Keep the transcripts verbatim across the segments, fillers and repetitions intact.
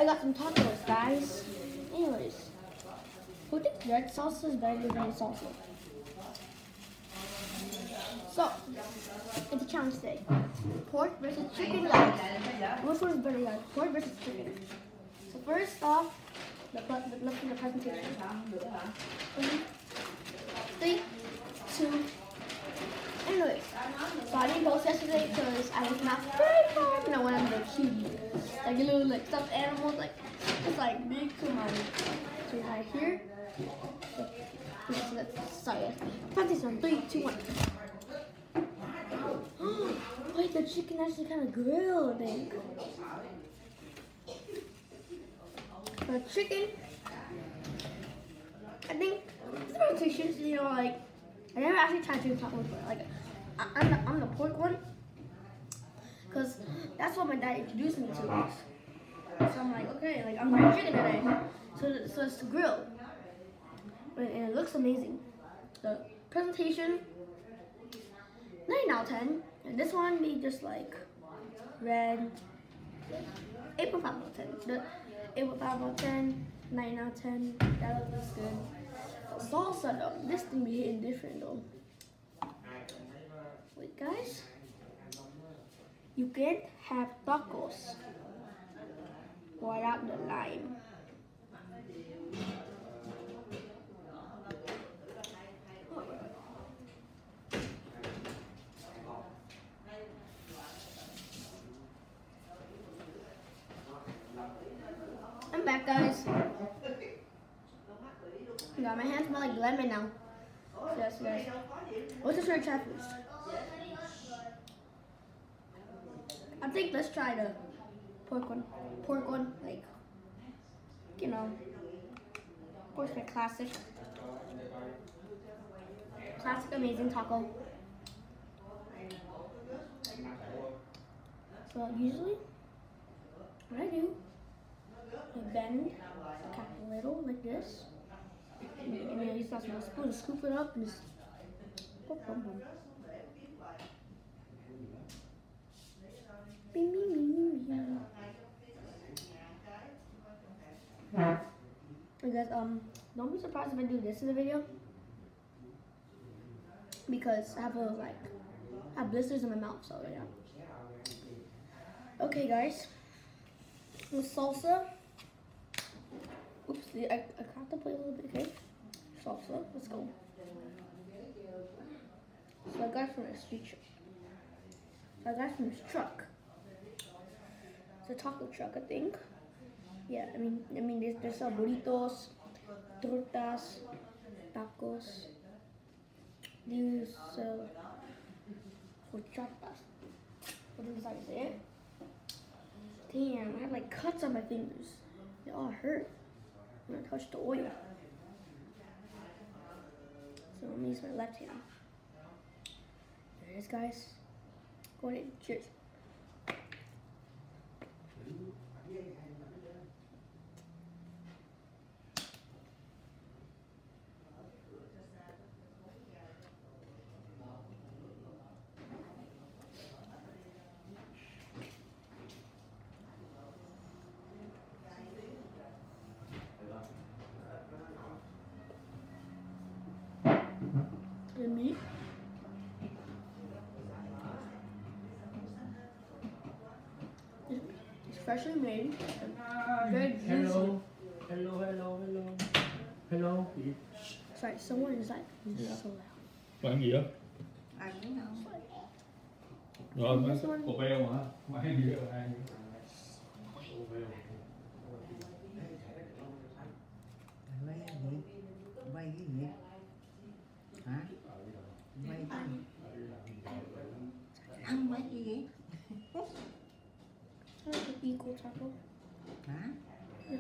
got some tacos, guys. Anyways, who thinks red salsa is better than green salsa? So, it's a challenge today. Pork versus chicken, guys. Which one is better, guys? Pork versus chicken. So first off, the let's look at the presentation. Three, two. Anyways, so I didn't post yesterday because I was not very proud. You know, when I'm like cute, like a little like stuffed animals, like it's like big. Come on. So right here. So, yeah, so let's start. Presentation. Three, two, one. Wait, the chicken actually kind of grilled, I think. The chicken, I think, the presentations, you know, like, I never actually tried chicken tacos before. Like, I, I'm, the, I'm the pork one, because that's what my dad introduced me to. So I'm like, okay, like, I'm going chicken today. So, so it's grilled. And it looks amazing. The presentation, nine out of ten. And this one be just like red, eight point five out of ten. The eight point five out of ten, nine out of ten, that looks good. Salsa though, this thing be hitting different though. Wait guys, you can't have tacos without the lime. I'm back, guys. Yeah, my hands smell like lemon now. Yes, yes. What's the short try first? I think let's try the pork one. Pork one, like, you know, pork's my classic. Classic amazing taco. So usually, what I do, I bend the cap a little like this, and then I use that small spoon to scoop it up and just boom, boom, boom. Bing, bing, bing, bing. And guys, um, don't be surprised if I do this in the video, because I have a like, I have blisters in my mouth, so yeah. Okay, guys, with salsa. Oops, I, I cracked the plate a little bit, okay? Salsa, let's go. So I got it from a street truck. So I got it from this truck. It's a taco truck, I think. Yeah, I mean, I mean, there's, there's some burritos, tortas, tacos. These sell horchatas. What is that? Say it? Damn, I have like cuts on my fingers. They all hurt when I touch the oil. So I'm gonna use my left hand. There it is, guys. Go ahead, cheers. The meat. It's freshly made. And very juicy. Hello, hello, hello, hello, hello. Sorry, someone inside is Yeah. so loud. Bạn gì đó? Ăn cái nào? Rồi, mấy cột beo hả? Mấy gì đó ăn. Quay cái gì? Quay cái gì? Hả? Quay cái gì? Ăn quay cái gì? I like the equal taco. Hả? Yeah.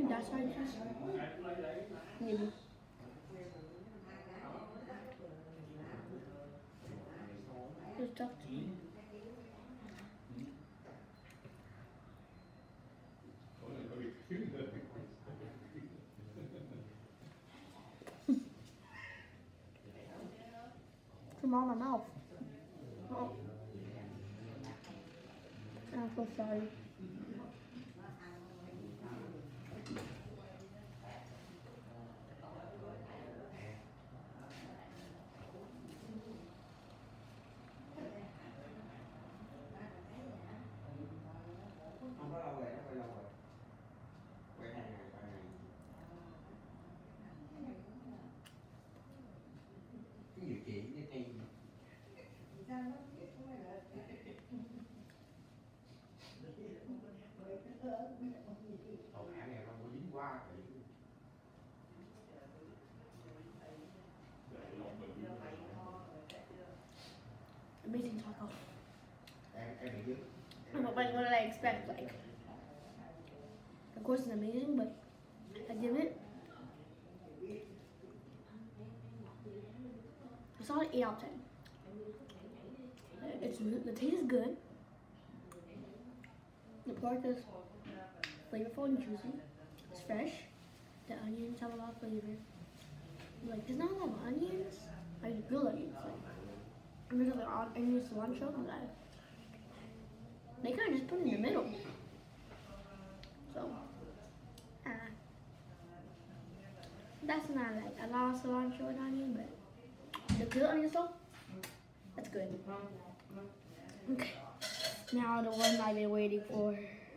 That's how I choose. Maybe. It's tough to eat. From all my mouth. Oh. I'm so sorry. Không có lâu rồi, nó hơi lâu rồi. Quay hai ngày, ba ngày. Cái gì chị với cây gì? Hậu hạ này nó có dính qua thì Amazing taco. em em bị dính. But like, what did I expect? Like, of course it's amazing, but I give it a solid eight out of ten. It's the taste is good. The pork is flavorful and juicy. It's fresh. The onions have a lot of flavor. Like, there's not a lot of onions. I mean, real onions. Like, there's other onions, cilantro, and that. They kind of just put it in the middle. So, ah. That's not like a lot of cilantro and onion, but the good onion sauce, that's good. Okay, now the one I've been waiting for.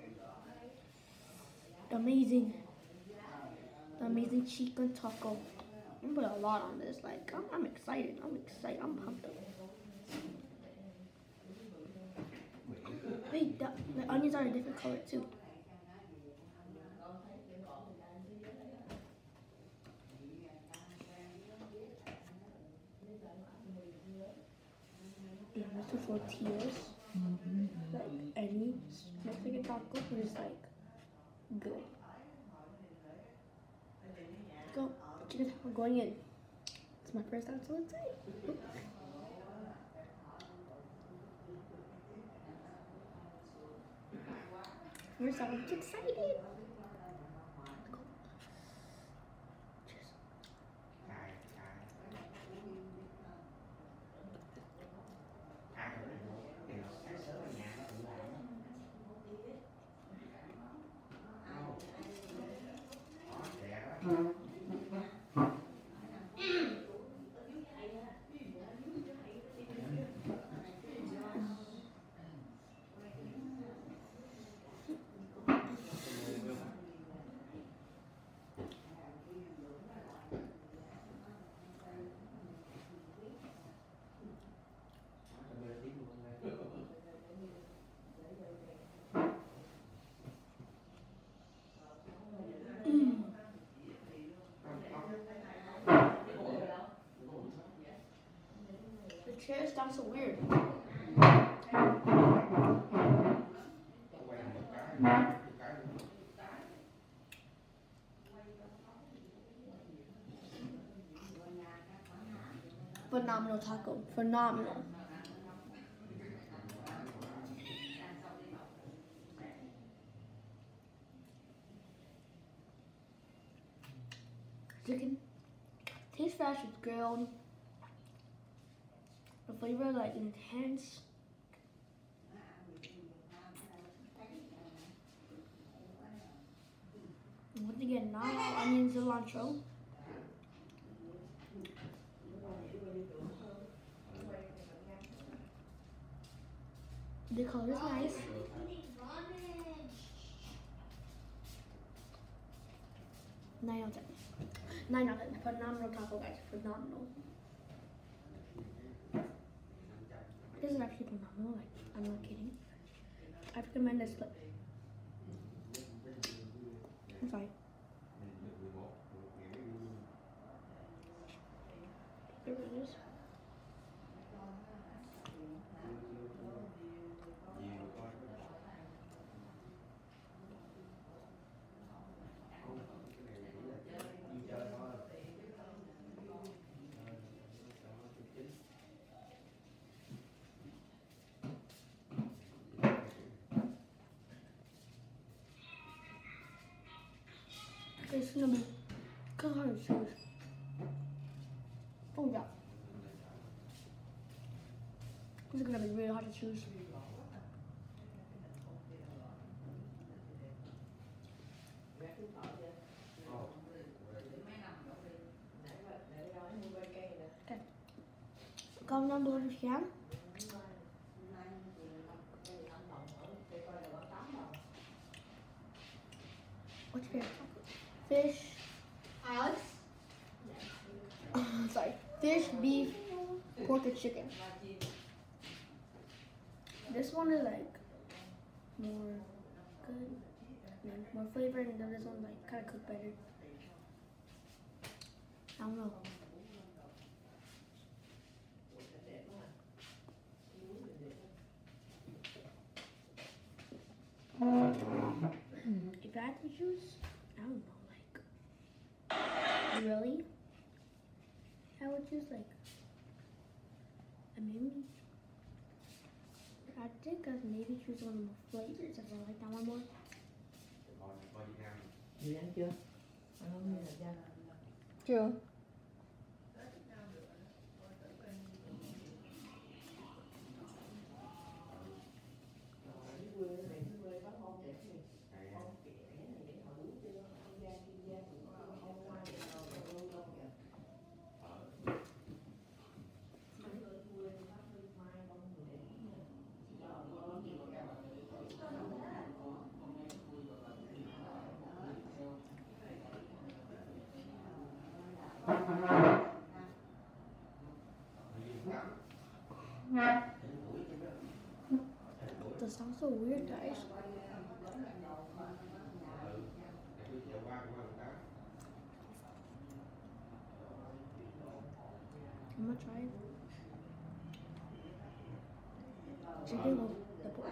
The amazing, the amazing chicken taco. I'm gonna put a lot on this. Like, I'm, I'm excited. I'm excited. I'm pumped up. Wait, the, the onions are a different color too. Yeah, that's the tortillas. Mm-hmm. Like any Mexican taco, but it's like good. Let's go. Chicken taco going in. It's my first time, so let's see. First time, I'm excited. Cheers. Cài, cài. Cài rồi đấy. Thì nó sáng sớm ở nhà nó cũng làm. Không. Đó, trẻ đó. The chair sounds so weird. Phenomenal taco. Phenomenal. Chicken tastes fresh, it's grilled. The flavor like intense. And once again, not all onions, cilantro. The color is nice. Nine out of ten. Nine out of ten. Phenomenal taco, guys. Phenomenal. This is actually phenomenal. Like, I'm not kidding. I recommend this. But I'm sorry. There it is. It's gonna be kind of hard to choose. Oh yeah. This is gonna be really hard to choose. Okay. Comment down below if you can. What's your favorite chocolate? Fish. Alex? Sorry. Fish, beef, pork, or chicken. This one is like more good, and more flavored, and then this one's like kind of cooked better. I don't know. If I had to choose, I don't know, like, really? I would choose like, a maybe, I think I'd maybe choose one of the flavors if I like that one more. Dì ăn chưa? Ăn không hay là cha? Chưa. That sounds so weird, guys. I'm gonna try it. Chicken with the pork.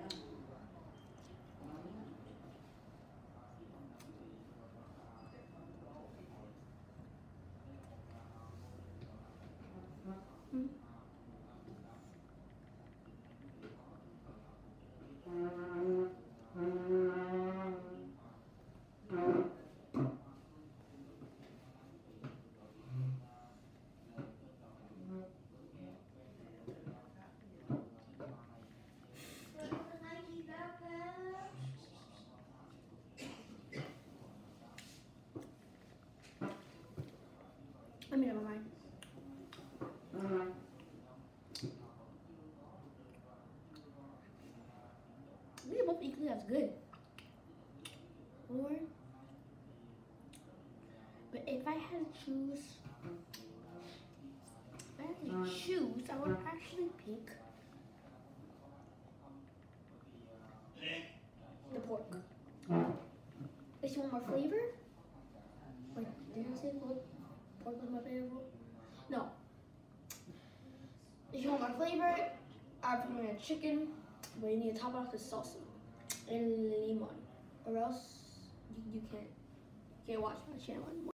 Mm. I mean, never mind. They're both equally as good. Or, but if I had to choose, if I had to choose, I would actually pick the pork. If you want more flavor, wait, did I say pork? Pork was my favorite? No. If you want more flavor, I recommend a chicken, but you need to top it off with salsa and lemon, or else you, you can't you can't watch my channel anymore.